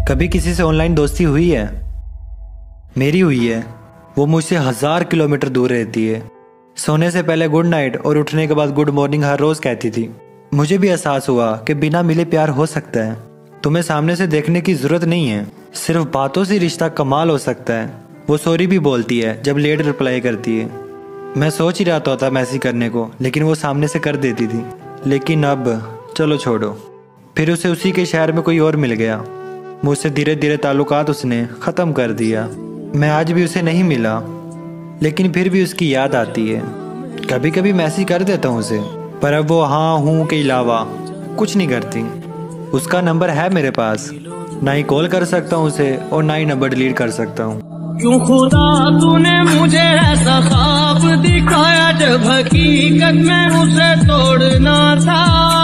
कभी किसी से ऑनलाइन दोस्ती हुई है? मेरी हुई है। वो मुझसे 1000 किलोमीटर दूर रहती है। सोने से पहले गुड नाइट और उठने के बाद गुड मॉर्निंग हर रोज कहती थी। मुझे भी एहसास हुआ कि बिना मिले प्यार हो सकता है। तुम्हें सामने से देखने की जरूरत नहीं है, सिर्फ बातों से रिश्ता कमाल हो सकता है। वो सॉरी भी बोलती है जब लेट रिप्लाई करती है। मैं सोच ही रहा था मैसेज करने को, लेकिन वो सामने से कर देती थी। लेकिन अब चलो छोड़ो। फिर उसे उसी के शहर में कोई और मिल गया। मुझसे धीरे धीरे ताल्लुकात उसने ख़त्म कर दिया। मैं आज भी उसे नहीं मिला, लेकिन फिर भी उसकी याद आती है। कभी कभी मैसेज कर देता हूँ उसे, पर अब वो हाँ हूँ के अलावा कुछ नहीं करती। उसका नंबर है मेरे पास, ना ही कॉल कर सकता हूँ उसे और ना ही नंबर डिलीट कर सकता हूँ। क्यों खुदा तूने मुझे ऐसा ख्वाब दिखाया जब हकीकत में उसे तोड़ना था।